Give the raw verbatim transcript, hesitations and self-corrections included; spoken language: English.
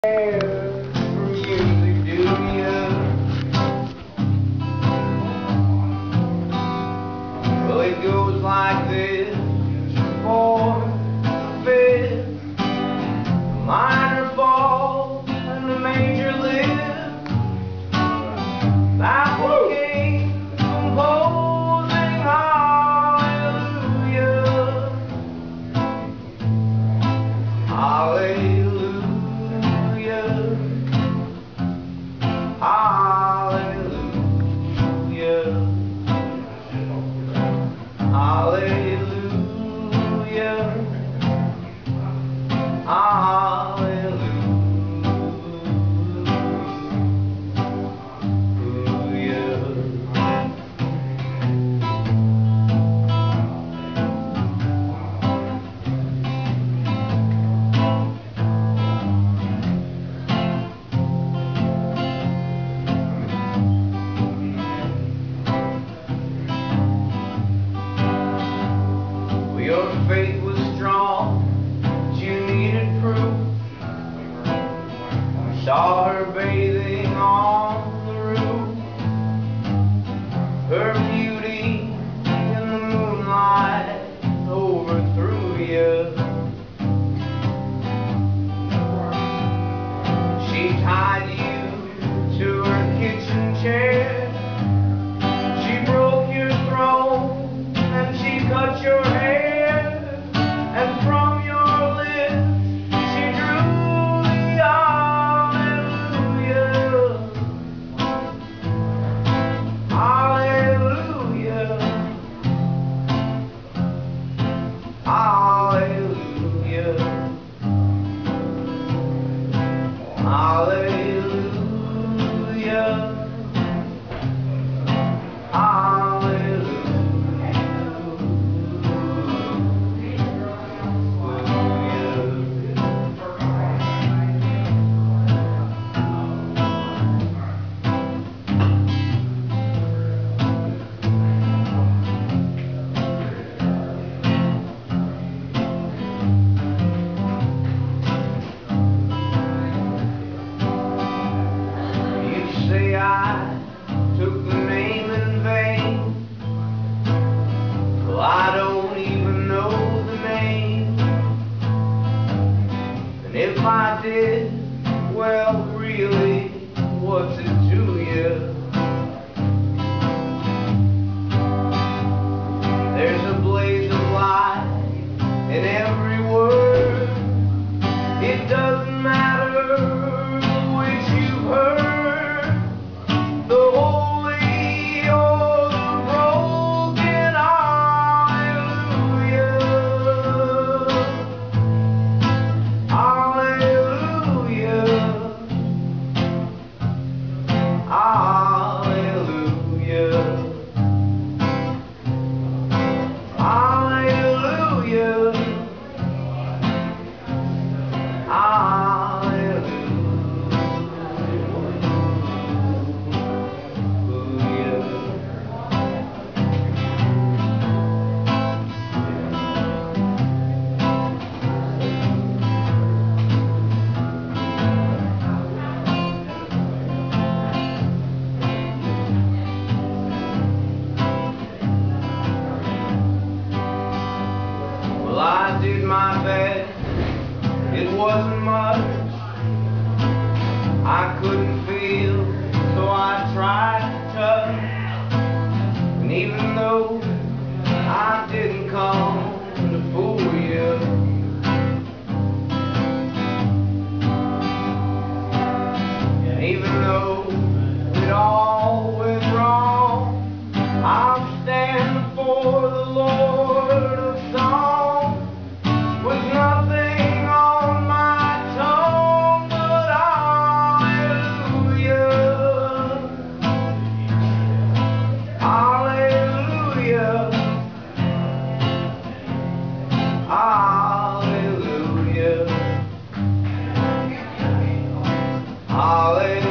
Music, do ya? Well, it goes like this: four, fifth, minor fall, and the major lift. That's what came composing hallelujah, hallelujah. Hallelujah, hallelujah, hallelujah. Your faith was strong, but you needed proof. I saw her bathing on the roof, her beauty in the moonlight overthrew you. She tied you to her kitchen chair, she broke your throne and she cut your hair. And from your lips she drew the hallelujah, hallelujah, hallelujah, hallelujah, hallelujah. Say I took the name in vain. Well, I don't even know the name, and if I did, well, really, what's it to you? There's a blaze of light in every word. It doesn't matter which you've heard. I did my best, it wasn't much. I couldn't feel, so I tried to touch. And even though I didn't come to fool you, and even though it all went wrong, I'll stand before the Lord of songs. With nothing on my tongue but hallelujah, hallelujah, hallelujah, hallelujah.